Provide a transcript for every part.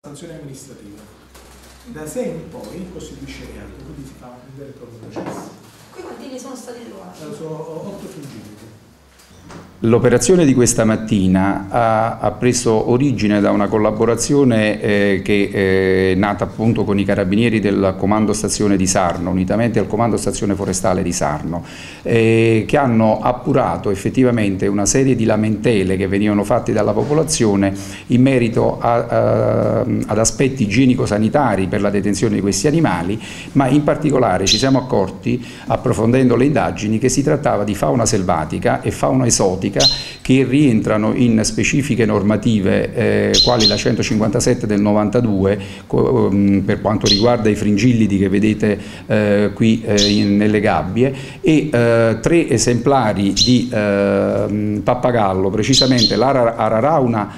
sanzione amministrativa. Da 6 in poi costituisce reato, quindi si fa un vero e proprio processo. Qui quanti ne sono stati trovati? Sono 8 fuggiti. L'operazione di questa mattina ha preso origine da una collaborazione che è nata appunto con i carabinieri del Comando Stazione di Sarno, unitamente al Comando Stazione Forestale di Sarno, che hanno appurato effettivamente una serie di lamentele che venivano fatte dalla popolazione in merito ad aspetti igienico-sanitari per la detenzione di questi animali, ma in particolare ci siamo accorti, approfondendo le indagini, che si trattava di fauna selvatica e fauna esotica che rientrano in specifiche normative quali la 157 del 92 per quanto riguarda i fringillidi che vedete qui nelle gabbie, e 3 esemplari di pappagallo, precisamente l'Ararauna,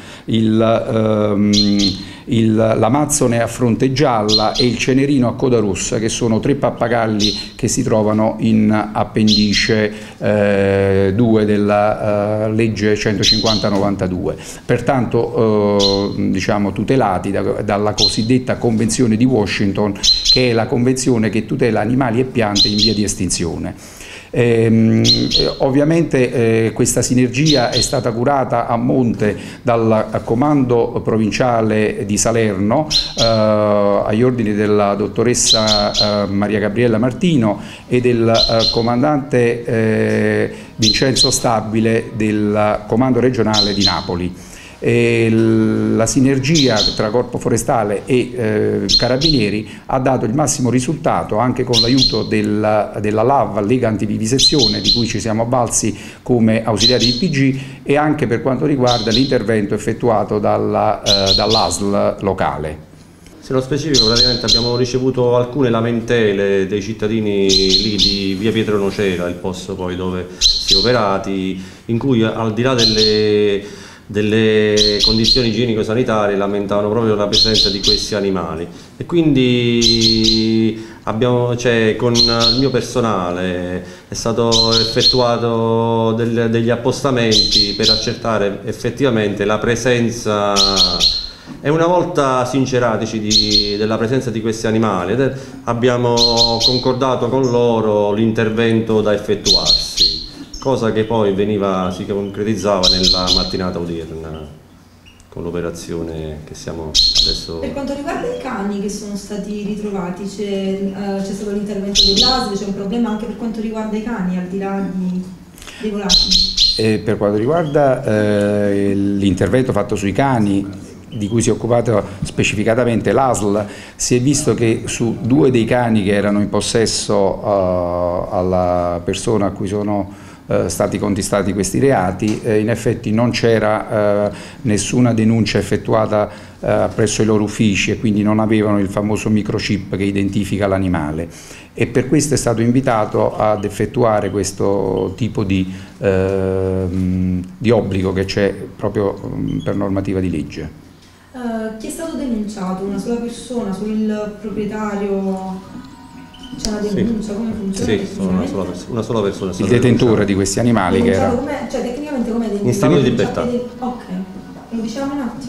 l'Amazzone a fronte gialla e il Cenerino a coda rossa, che sono 3 pappagalli che si trovano in appendice 2 della legge 150/92, pertanto diciamo tutelati dalla cosiddetta Convenzione di Washington, che è la convenzione che tutela animali e piante in via di estinzione. Ovviamente questa sinergia è stata curata a monte dal comando provinciale di Salerno agli ordini della dottoressa Maria Gabriella Martino e del comandante Vincenzo Stabile del comando regionale di Napoli. La sinergia tra Corpo Forestale e Carabinieri ha dato il massimo risultato, anche con l'aiuto della LAV, Lega Antivivisezione, di cui ci siamo avvalsi come ausiliari di PG, e anche per quanto riguarda l'intervento effettuato dall'ASL locale. Se nello specifico, praticamente abbiamo ricevuto alcune lamentele dei cittadini lì di via Pietro Nocera, il posto poi dove si è operati, in cui al di là delle condizioni igienico-sanitarie lamentavano proprio la presenza di questi animali, e quindi con il mio personale è stato effettuato degli appostamenti per accertare effettivamente la presenza, e una volta sinceratici della presenza di questi animali abbiamo concordato con loro l'intervento da effettuarsi, cosa che poi si concretizzava nella mattinata odierna con l'operazione che stiamo adesso. Per quanto riguarda i cani che sono stati ritrovati, c'è stato l'intervento dell'ASL, c'è un problema anche per quanto riguarda i cani, al di là dei volati? Per quanto riguarda l'intervento fatto sui cani, di cui si è occupato specificatamente l'ASL, si è visto che su 2 dei cani che erano in possesso alla persona a cui sono stati contestati questi reati, in effetti non c'era nessuna denuncia effettuata presso i loro uffici, e quindi non avevano il famoso microchip che identifica l'animale, e per questo è stato invitato ad effettuare questo tipo di obbligo che c'è proprio per normativa di legge. Chi è stato denunciato? Una sola persona? Sul proprietario? C'è una denuncia? Come funziona? Sì, una sola persona. Il detentore di questi animali, che era tecnicamente come in stato di libertà. Ok, lo diciamo un attimo.